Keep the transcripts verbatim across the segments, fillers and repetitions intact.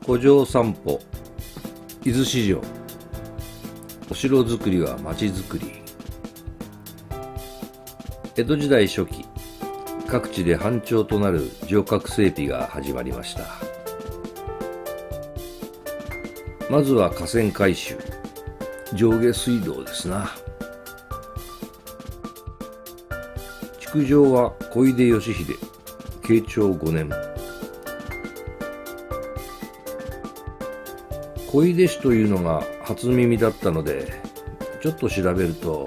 古城散歩、伊豆市場。お城づくりは町づくり。江戸時代初期、各地で繁盛となる城郭整備が始まりました。まずは河川改修、上下水道ですな。築城は小出義秀、慶長ごねん。小出氏というのが初耳だったので、ちょっと調べると、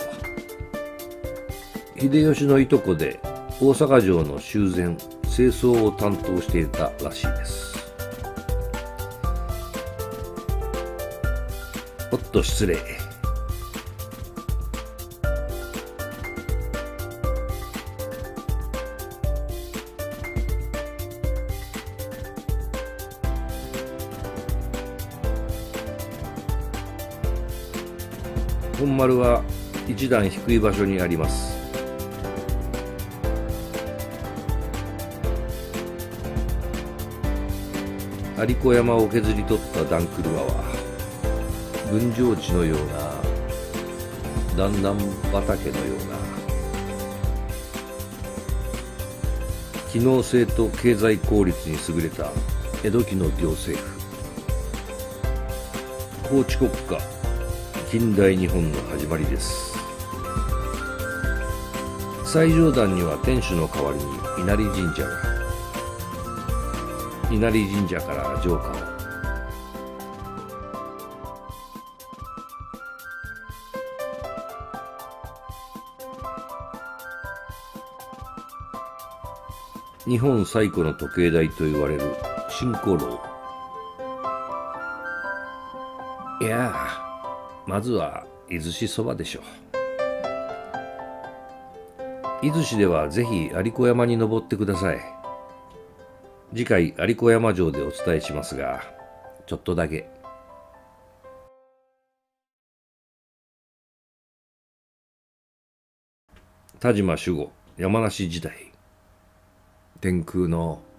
秀吉のいとこで大阪城の修繕・清掃を担当していたらしいです。おっと失礼。本丸は一段低い場所にあります。有子山を削り取った段車は分譲地のような段々畑のような機能性と経済効率に優れた江戸期の行政府、法治国家、近代日本の始まりです。最上段には天守の代わりに稲荷神社が、稲荷神社から城下を、日本最古の時計台と言われる新古楼。いやあ、まずは伊豆市そばでしょう。伊豆市ではぜひ有子山に登ってください。次回有子山城でお伝えしますが、ちょっとだけ。田島守護、山梨時代。天空の